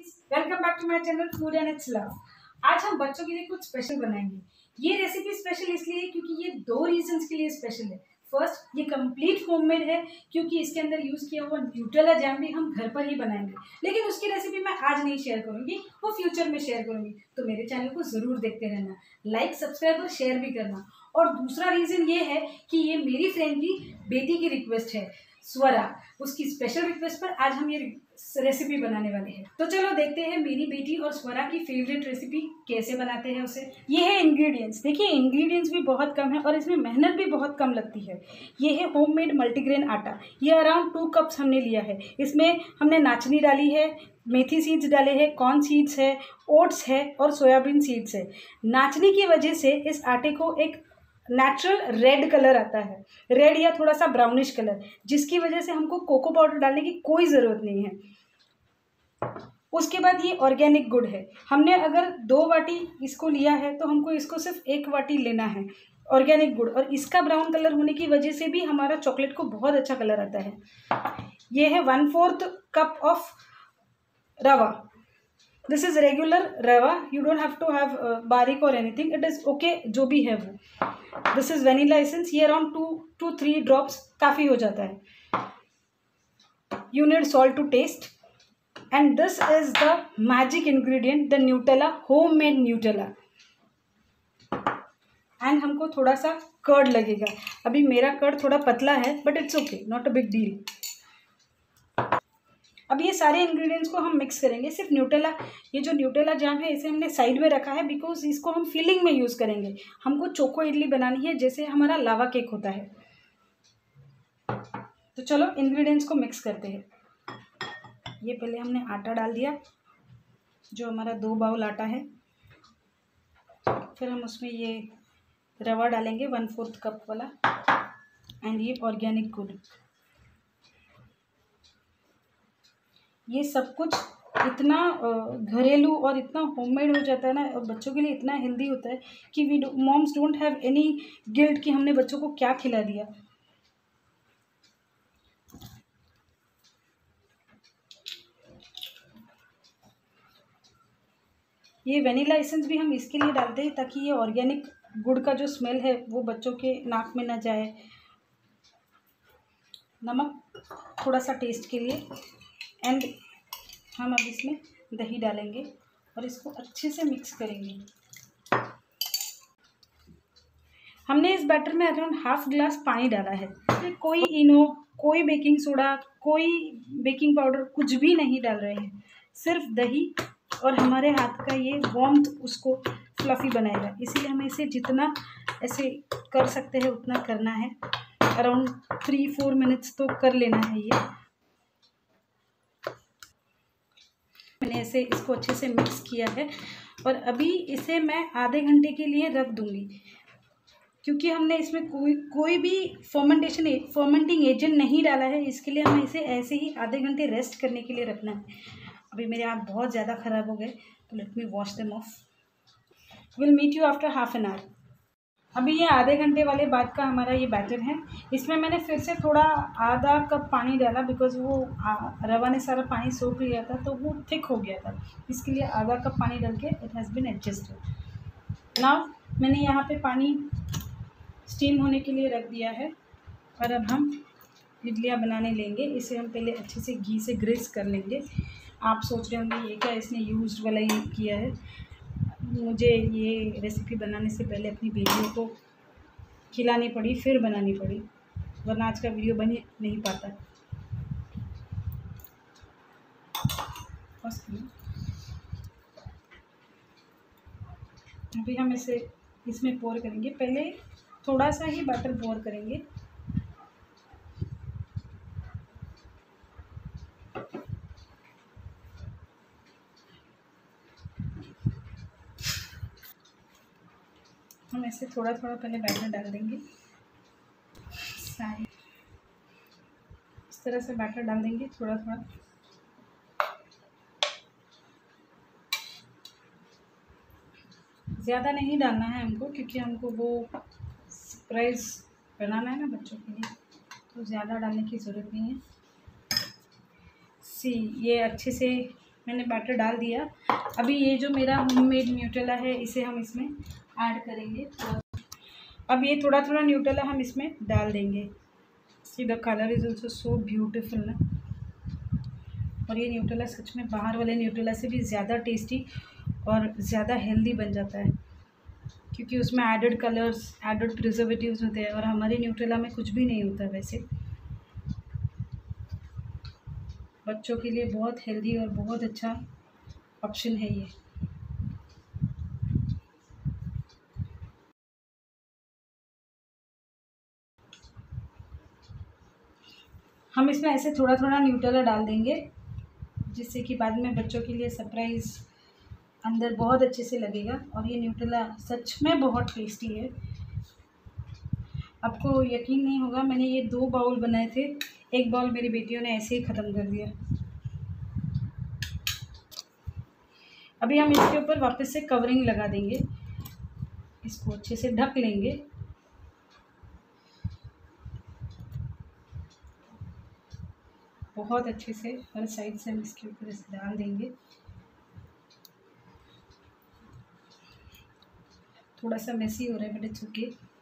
Kids, welcome back to my channel food and it's love. आज हम बच्चों के लिए कुछ स्पेशल बनाएंगे। ये रेसिपी स्पेशल इसलिए है क्योंकि ये दो रीजंस के लिए स्पेशल है। फर्स्ट, ये कंप्लीट होममेड है क्योंकि इसके अंदर यूज किया हुआ न्यूटेला जैम भी हम घर पर ही बनाएंगे, लेकिन उसकी रेसिपी मैं आज नहीं शेयर करूंगी, वो फ्यूचर में शेयर करूंगी। तो मेरे चैनल को जरूर देखते रहना, लाइक सब्सक्राइब और शेयर भी करना। और दूसरा रीजन ये है कि ये मेरी फ्रेंड की बेटी की रिक्वेस्ट है, स्वरा, उसकी स्पेशल रिक्वेस्ट पर आज हम ये रेसिपी बनाने वाले हैं। तो चलो देखते हैं मेरी बेटी और स्वरा की फेवरेट रेसिपी कैसे बनाते हैं उसे। ये है इंग्रेडिएंट्स। देखिए इंग्रेडिएंट्स भी बहुत कम है और इसमें मेहनत भी बहुत कम लगती है। ये है होममेड मल्टीग्रेन आटा। ये अराउंड 2 कप्स हमने लिया है। इसमें हमने नाचनी डाली है, मेथी सीड्स डाले हैं, कॉर्न सीड्स है, ओट्स है और सोयाबीन सीड्स है। नाचनी की वजह से इस आटे को एक नेचुरल रेड कलर आता है, रेड या थोड़ा सा ब्राउनिश कलर, जिसकी वजह से हमको कोको पाउडर डालने की कोई ज़रूरत नहीं है। उसके बाद ये ऑर्गेनिक गुड़ है। हमने अगर 2 वाटी इसको लिया है तो हमको इसको सिर्फ 1 वाटी लेना है ऑर्गेनिक गुड़, और इसका ब्राउन कलर होने की वजह से भी हमारा चॉकलेट को बहुत अच्छा कलर आता है। ये है 1/4 cup of rava. This is regular rava, you don't have to have बारीक और एनीथिंग, इट इज ओके जो भी है वो। दिस इज वेनिला एसेंस, ये अराउंड 2 to 3 ड्रॉप्स काफ़ी हो जाता है। You need salt to taste and this is the magic ingredient, the Nutella, homemade Nutella. And हमको थोड़ा सा कर्ड लगेगा। अभी मेरा कर्ड थोड़ा पतला है but it's okay, not a big deal. अब ये सारे इंग्रेडिएंट्स को हम मिक्स करेंगे। सिर्फ न्यूटेला, ये जो न्यूटेला जैम है इसे हमने साइड में रखा है बिकॉज इसको हम फिलिंग में यूज़ करेंगे। हमको चोको इडली बनानी है जैसे हमारा लावा केक होता है। तो चलो इंग्रेडिएंट्स को मिक्स करते हैं। ये पहले हमने आटा डाल दिया, जो हमारा 2 बाउल आटा है। फिर हम उसमें ये रवा डालेंगे 1/4 कप वाला, एंड ये ऑर्गेनिक गुड़। ये सब कुछ इतना घरेलू और इतना होममेड हो जाता है ना, और बच्चों के लिए इतना हेल्दी होता है कि moms don't have any guilt कि हमने बच्चों को क्या खिला दिया। ये वेनिला एसेंस भी हम इसके लिए डालते हैं ताकि ये ऑर्गेनिक गुड़ का जो स्मेल है वो बच्चों के नाक में ना जाए। नमक थोड़ा सा टेस्ट के लिए, एंड हम अब इसमें दही डालेंगे और इसको अच्छे से मिक्स करेंगे। हमने इस बैटर में अराउंड 1/2 ग्लास पानी डाला है। तो कोई इनो, कोई बेकिंग सोडा, कोई बेकिंग पाउडर कुछ भी नहीं डाल रहे हैं, सिर्फ दही और हमारे हाथ का ये वार्मथ उसको फ्लफ़ी बनाएगा। इसीलिए हमें इसे जितना ऐसे कर सकते हैं उतना करना है। अराउंड 3-4 मिनट्स तो कर लेना है ये। मैंने ऐसे इसको अच्छे से मिक्स किया है और अभी इसे मैं आधे घंटे के लिए रख दूंगी, क्योंकि हमने इसमें कोई भी फर्मेंटिंग एजेंट नहीं डाला है। इसके लिए हमें इसे ऐसे ही आधे घंटे रेस्ट करने के लिए रखना है। अभी मेरे हाथ बहुत ज़्यादा ख़राब हो गए, तो let me wash them off. Will meet you after half an hour. अभी ये आधे घंटे वाले बाद का हमारा ये बैटर है। इसमें मैंने फिर से थोड़ा आधा कप पानी डाला बिकॉज वो रवा ने सारा पानी सोख लिया था, तो वो थिक हो गया था। इसके लिए आधा कप पानी डाल के it has been adjusted. Now मैंने यहाँ पे पानी स्टीम होने के लिए रख दिया है और अब हम इडलियाँ बनाने लेंगे। इसे हम पहले अच्छे से घी से ग्रीस कर लेंगे। आप सोच रहे होंगे ये क्या इसने यूज्ड वाला ही किया है। मुझे ये रेसिपी बनाने से पहले अपनी बेटियों को खिलानी पड़ी, फिर बनानी पड़ी, वरना आज का वीडियो बन ही नहीं पाता। अभी हम इसे इसमें पोर करेंगे। पहले थोड़ा सा ही बटर पोर करेंगे। हम ऐसे थोड़ा थोड़ा पहले बैटर डाल देंगे, इस तरह से बैटर डाल देंगे थोड़ा थोड़ा। ज़्यादा नहीं डालना है हमको, क्योंकि हमको वो सरप्राइज़ बनाना है ना बच्चों के लिए, तो ज़्यादा डालने की ज़रूरत नहीं है। ये अच्छे से मैंने बैटर डाल दिया। अभी ये जो मेरा होममेड न्यूटेला है इसे हम इसमें ऐड करेंगे। अब ये थोड़ा थोड़ा न्यूटेला हम इसमें डाल देंगे। See the colour is also so beautiful ना। और ये न्यूटेला सच में बाहर वाले न्यूटेला से भी ज़्यादा टेस्टी और ज़्यादा हेल्दी बन जाता है, क्योंकि उसमें एडेड कलर्स, एडेड प्रिजर्वेटिव्स होते हैं, और हमारे न्यूटेला में कुछ भी नहीं होता वैसे। बच्चों के लिए बहुत हेल्दी और बहुत अच्छा ऑप्शन है ये। हम इसमें ऐसे थोड़ा थोड़ा न्यूटेला डाल देंगे, जिससे कि बाद में बच्चों के लिए सरप्राइज़ अंदर बहुत अच्छे से लगेगा। और ये न्यूटेला सच में बहुत टेस्टी है। आपको यकीन नहीं होगा, मैंने ये 2 बाउल बनाए थे, एक बाउल मेरी बेटियों ने ऐसे ही ख़त्म कर दिया। अभी हम इसके ऊपर वापस से कवरिंग लगा देंगे, इसको अच्छे से ढक लेंगे। बहुत अच्छे से हर साइड से हम इसके ऊपर इसे डाल देंगे। थोड़ा सा मेसी हो रहा है बट इट्स ओके।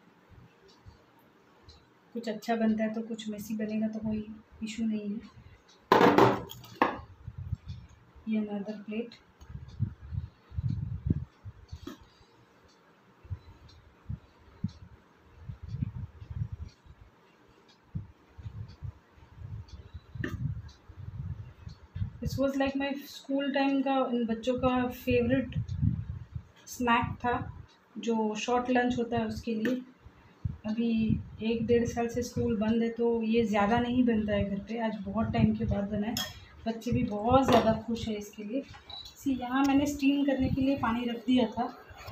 कुछ अच्छा बनता है तो कुछ मेसी बनेगा तो कोई इशू नहीं है। ये another plate. This was like my school time का बच्चों का फेवरेट स्नैक था, जो शॉर्ट लंच होता है उसके लिए। अभी 1-1.5 साल से स्कूल बंद है तो ये ज़्यादा नहीं बनता है घर पे। आज बहुत टाइम के बाद बना है, बच्चे भी बहुत ज़्यादा खुश है इसके लिए। यहाँ मैंने स्टीम करने के लिए पानी रख दिया था,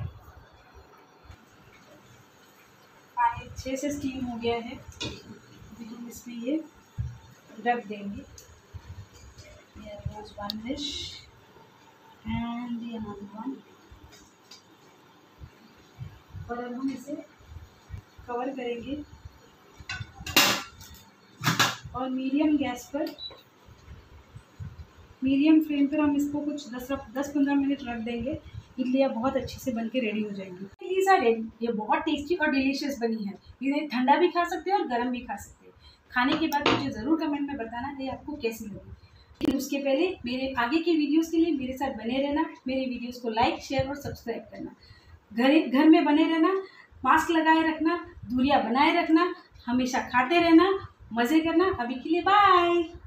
पानी अच्छे से स्टीम हो गया है। अभी हम इसमें ये रख देंगे। Here goes one dish and the another one। और अब हम इसे कवर करेंगे और मीडियम गैस पर, मीडियम फ्लेम पर हम इसको कुछ 10-15 मिनट रख देंगे। इडलियाँ बहुत अच्छे से बनके रेडी हो जाएंगी। Idlis are ready. ये बहुत टेस्टी और डिलीशियस बनी है। इन्हें ठंडा भी खा सकते हो और गर्म भी खा सकते हो। खाने के बाद मुझे ज़रूर कमेंट में बताना ये आपको कैसी लगी। लेकिन उसके पहले मेरे आगे के वीडियोज़ के लिए मेरे साथ बने रहना। मेरे वीडियोज़ को लाइक, शेयर और सब्सक्राइब करना। घर में बने रहना, मास्क लगाए रखना, दूरियां बनाए रखना, हमेशा खाते रहना, मज़े करना। अभी के लिए बाय।